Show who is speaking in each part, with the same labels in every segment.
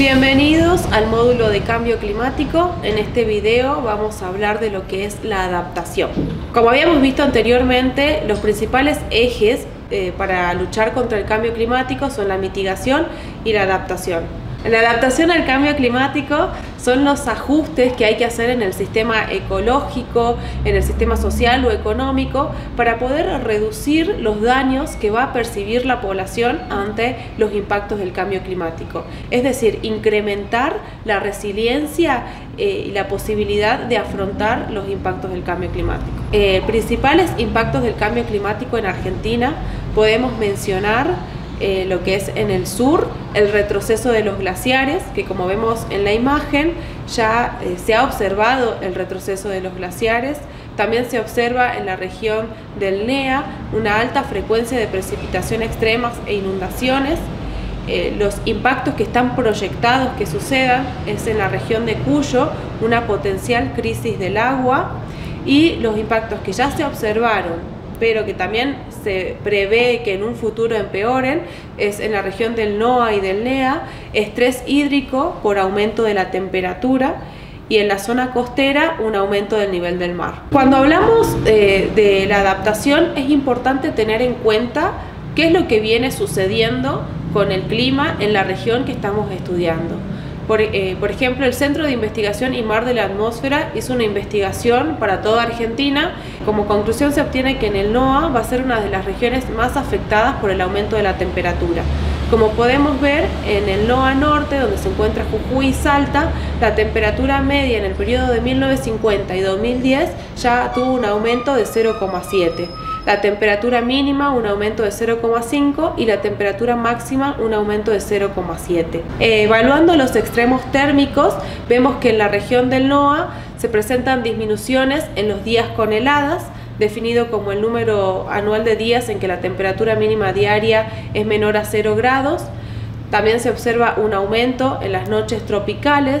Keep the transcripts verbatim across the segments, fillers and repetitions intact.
Speaker 1: Bienvenidos al módulo de cambio climático. En este video vamos a hablar de lo que es la adaptación. Como habíamos visto anteriormente, los principales ejes eh, para luchar contra el cambio climático son la mitigación y la adaptación. La adaptación al cambio climático son los ajustes que hay que hacer en el sistema ecológico, en el sistema social o económico para poder reducir los daños que va a percibir la población ante los impactos del cambio climático. Es decir, incrementar la resiliencia eh, y la posibilidad de afrontar los impactos del cambio climático. Eh, principales impactos del cambio climático en Argentina podemos mencionar Eh, lo que es en el sur, el retroceso de los glaciares, que como vemos en la imagen ya eh, se ha observado el retroceso de los glaciares. También se observa en la región del N E A una alta frecuencia de precipitación extremas e inundaciones. Eh, los impactos que están proyectados que sucedan es en la región de Cuyo, una potencial crisis del agua, y los impactos que ya se observaron pero que también se prevé que en un futuro empeoren, es en la región del N O A y del N E A, estrés hídrico por aumento de la temperatura, y en la zona costera un aumento del nivel del mar. Cuando hablamos eh, de la adaptación, es importante tener en cuenta qué es lo que viene sucediendo con el clima en la región que estamos estudiando. Por, eh, por ejemplo, el Centro de Investigación y Mar de la Atmósfera hizo una investigación para toda Argentina. Como conclusión se obtiene que en el N O A va a ser una de las regiones más afectadas por el aumento de la temperatura. Como podemos ver, en el N O A Norte, donde se encuentra Jujuy y Salta, la temperatura media en el periodo de mil novecientos cincuenta y dos mil diez ya tuvo un aumento de cero coma siete. La temperatura mínima un aumento de cero coma cinco y la temperatura máxima un aumento de cero coma siete. Eh, evaluando los extremos térmicos, vemos que en la región del N O A se presentan disminuciones en los días con heladas, definido como el número anual de días en que la temperatura mínima diaria es menor a cero grados. También se observa un aumento en las noches tropicales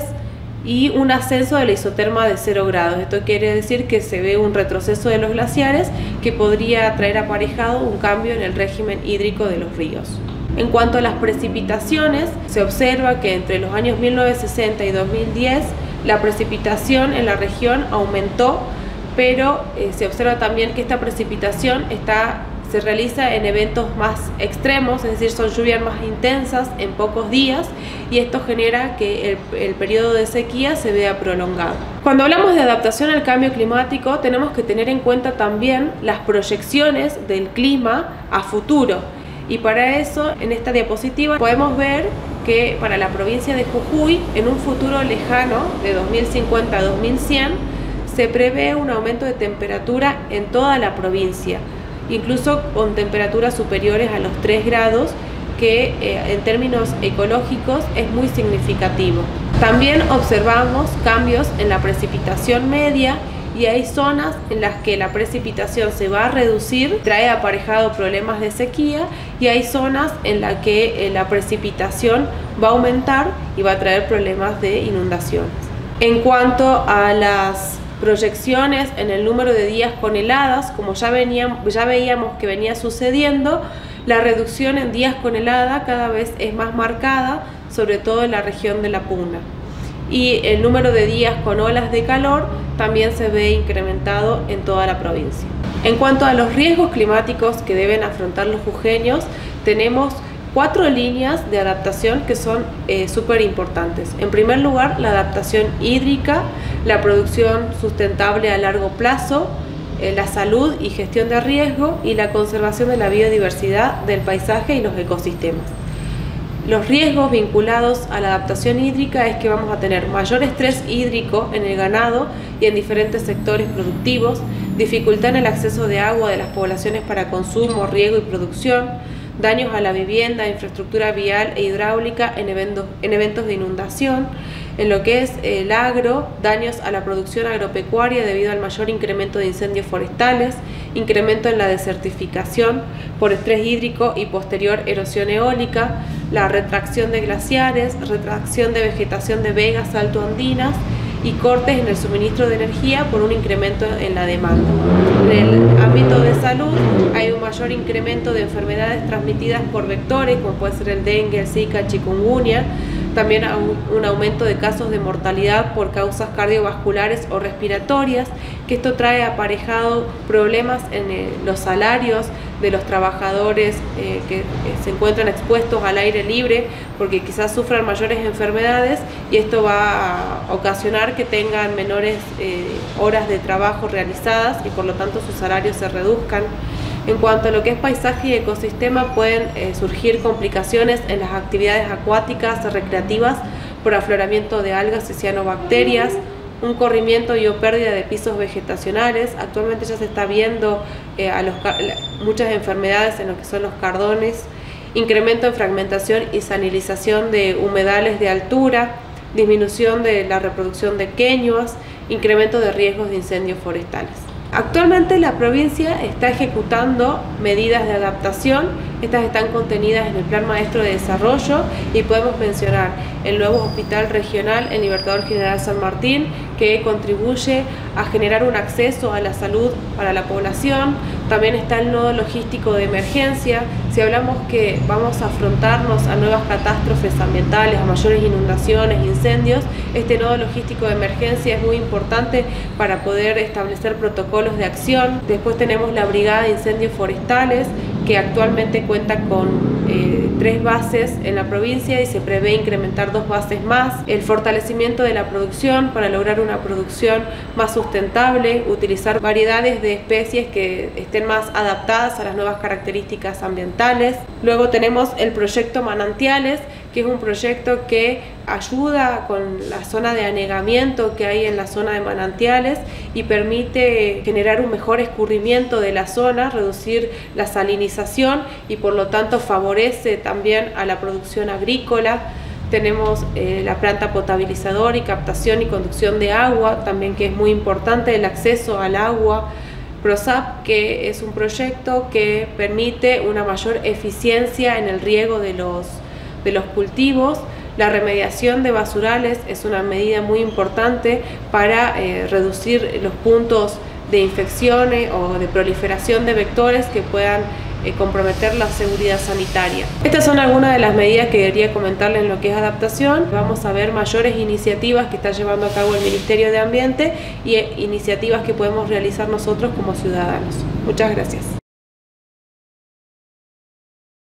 Speaker 1: y un ascenso de la isoterma de cero grados. Esto quiere decir que se ve un retroceso de los glaciares que podría traer aparejado un cambio en el régimen hídrico de los ríos. En cuanto a las precipitaciones, se observa que entre los años mil novecientos sesenta y dos mil diez la precipitación en la región aumentó, pero eh, se observa también que esta precipitación está se realiza en eventos más extremos, es decir, son lluvias más intensas en pocos días, y esto genera que el, el periodo de sequía se vea prolongado. Cuando hablamos de adaptación al cambio climático, tenemos que tener en cuenta también las proyecciones del clima a futuro, y para eso en esta diapositiva podemos ver que para la provincia de Jujuy, en un futuro lejano de dos mil cincuenta a dos mil cien, se prevé un aumento de temperatura en toda la provincia, incluso con temperaturas superiores a los tres grados, que eh, en términos ecológicos es muy significativo. También observamos cambios en la precipitación media, y hay zonas en las que la precipitación se va a reducir, trae aparejado problemas de sequía, y hay zonas en las que eh, la precipitación va a aumentar y va a traer problemas de inundaciones. En cuanto a las proyecciones en el número de días con heladas, como ya, veníamos, ya veíamos que venía sucediendo, la reducción en días con helada cada vez es más marcada, sobre todo en la región de la Puna. Y el número de días con olas de calor también se ve incrementado en toda la provincia. En cuanto a los riesgos climáticos que deben afrontar los jujeños, tenemos cuatro líneas de adaptación que son eh, súper importantes. En primer lugar, la adaptación hídrica, la producción sustentable a largo plazo, eh, la salud y gestión de riesgo, y la conservación de la biodiversidad del paisaje y los ecosistemas. Los riesgos vinculados a la adaptación hídrica es que vamos a tener mayor estrés hídrico en el ganado y en diferentes sectores productivos, dificultad en el acceso de agua de las poblaciones para consumo, riego y producción, daños a la vivienda, infraestructura vial e hidráulica en eventos, en eventos de inundación. En lo que es el agro, daños a la producción agropecuaria debido al mayor incremento de incendios forestales, incremento en la desertificación por estrés hídrico y posterior erosión eólica, la retracción de glaciares, retracción de vegetación de vegas altoandinas y cortes en el suministro de energía por un incremento en la demanda. En el ámbito de salud hay un mayor incremento de enfermedades transmitidas por vectores, como puede ser el dengue, el zika, el chikungunya, también un aumento de casos de mortalidad por causas cardiovasculares o respiratorias, que esto trae aparejado problemas en eh, los salarios de los trabajadores eh, que eh, se encuentran expuestos al aire libre, porque quizás sufran mayores enfermedades, y esto va a ocasionar que tengan menores eh, horas de trabajo realizadas y por lo tanto sus salarios se reduzcan. En cuanto a lo que es paisaje y ecosistema, pueden eh, surgir complicaciones en las actividades acuáticas recreativas por afloramiento de algas y cianobacterias, un corrimiento y o pérdida de pisos vegetacionales. Actualmente ya se está viendo eh, a los, muchas enfermedades en lo que son los cardones, incremento en fragmentación y salinización de humedales de altura, disminución de la reproducción de queñuas, incremento de riesgos de incendios forestales. Actualmente la provincia está ejecutando medidas de adaptación. Estas están contenidas en el Plan Maestro de Desarrollo y podemos mencionar el nuevo Hospital Regional en Libertador General San Martín, que contribuye a generar un acceso a la salud para la población. También está el nodo logístico de emergencia. Si hablamos que vamos a afrontarnos a nuevas catástrofes ambientales, a mayores inundaciones, incendios, este nodo logístico de emergencia es muy importante para poder establecer protocolos de acción. Después tenemos la Brigada de Incendios Forestales, que actualmente cuenta con eh, tres bases en la provincia y se prevé incrementar dos bases más. El fortalecimiento de la producción para lograr una producción más sustentable, utilizar variedades de especies que estén más adaptadas a las nuevas características ambientales. Luego tenemos el proyecto Manantiales, que es un proyecto que ayuda con la zona de anegamiento que hay en la zona de manantiales y permite generar un mejor escurrimiento de la zona, reducir la salinización y por lo tanto favorece también a la producción agrícola. Tenemos eh, la planta potabilizadora y captación y conducción de agua, también que es muy importante el acceso al agua. PROSAP, que es un proyecto que permite una mayor eficiencia en el riego de los, de los cultivos. La remediación de basurales es una medida muy importante para eh, reducir los puntos de infecciones o de proliferación de vectores que puedan eh, comprometer la seguridad sanitaria. Estas son algunas de las medidas que quería comentarles en lo que es adaptación. Vamos a ver mayores iniciativas que está llevando a cabo el Ministerio de Ambiente y eh, iniciativas que podemos realizar nosotros como ciudadanos. Muchas gracias.